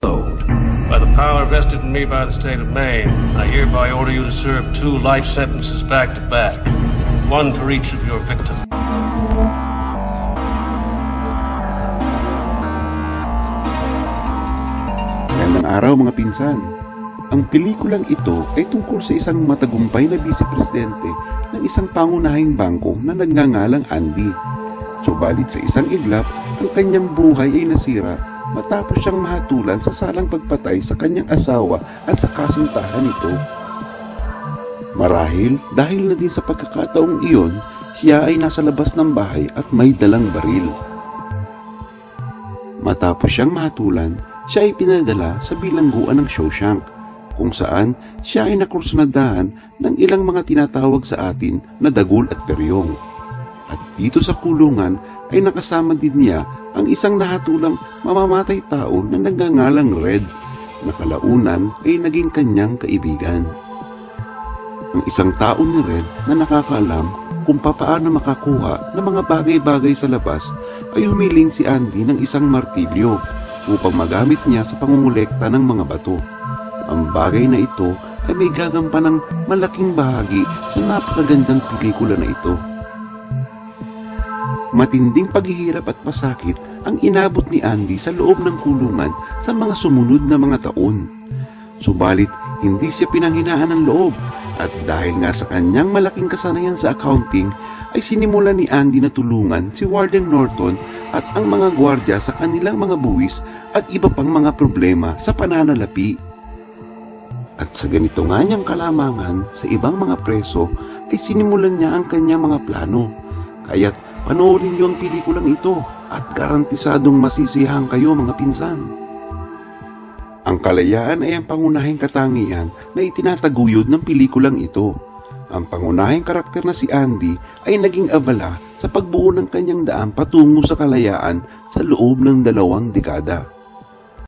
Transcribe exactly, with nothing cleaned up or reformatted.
By the power vested in me by the state of Maine, I hereby order you to serve two life sentences back to back, one for each of your victims. Magandang araw mga pinsan. Ang pelikulang ito ay tungkol sa isang matagumpay na vice-presidente ng isang pangunahing bangko na nagngangalang Andy. Subalit sa isang iglap, ang kanyang buhay ay nasira matapos siyang mahatulan sa salang pagpatay sa kanyang asawa at sa kasintahan nito. Marahil dahil na din sa pagkakataong iyon, siya ay nasa labas ng bahay at may dalang baril. Matapos siyang mahatulan, siya ay pinadala sa bilangguan ng Shawshank, kung saan siya ay nakursunadahan ng ilang mga tinatawag sa atin na dagul at peryong. At dito sa kulungan ay nakasama din niya ang isang nahatulang mamamatay tao na nagngangalang Red, na kalaunan ay naging kanyang kaibigan. Ang isang tao ni Red na nakakaalam kung papaano makakuha ng mga bagay-bagay sa labas ay humiling si Andy ng isang martilyo upang magamit niya sa pangungulekta ng mga bato. Ang bagay na ito ay may gagampan ng malaking bahagi sa napakagandang pelikula na ito. Matinding paghihirap at pasakit ang inabot ni Andy sa loob ng kulungan sa mga sumunod na mga taon. Subalit, hindi siya pinanghinaan ng loob at dahil nga sa kanyang malaking kasanayan sa accounting, ay sinimulan ni Andy na tulungan si Warden Norton at ang mga gwardya sa kanilang mga buwis at iba pang mga problema sa pananalapi. At sa ganito nga niyang kalamangan sa ibang mga preso ay sinimulan niya ang kanyang mga plano. Kaya't panoorin niyo ang pelikulang ito at garantisadong masisiyahan kayo mga pinsan. Ang kalayaan ay ang pangunahing katangian na itinataguyod ng pelikulang ito. Ang pangunahing karakter na si Andy ay naging abala sa pagbuo ng kanyang daan patungo sa kalayaan sa loob ng dalawang dekada.